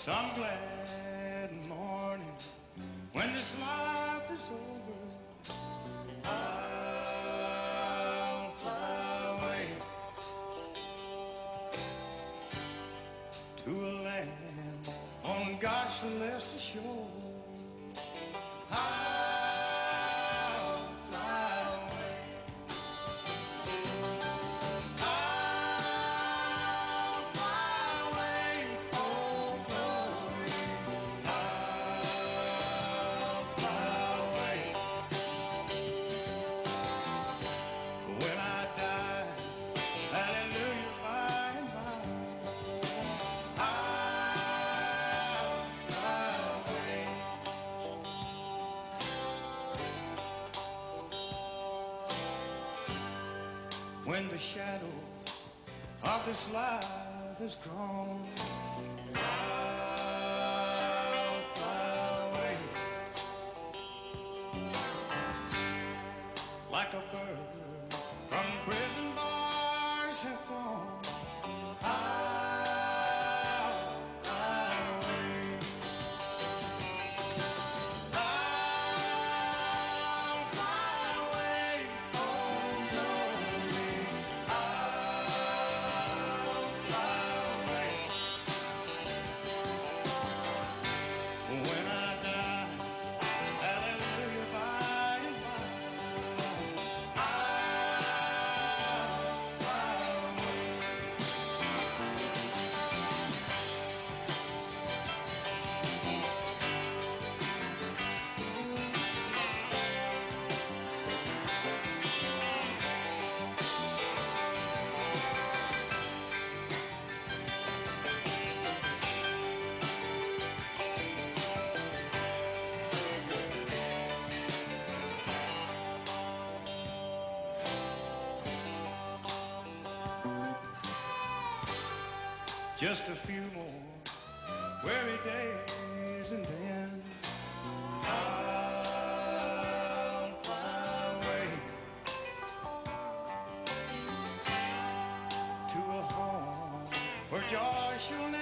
Some glad morning when this life is over, I'll fly away to a land on God's celestial shore. I'll fly away. I'll fly away, oh glory. I'll fly away. When I die, hallelujah, by and by, I'll fly away. When the shadow of this life is gone, I'll fly away like a bird from prison bars have flown. I'll fly away. I'll fly away, oh glory. I'll fly away. When I die, hallelujah, by and by, I'll fly away. Just a few more weary days and then I'll fly away to a home where joy shall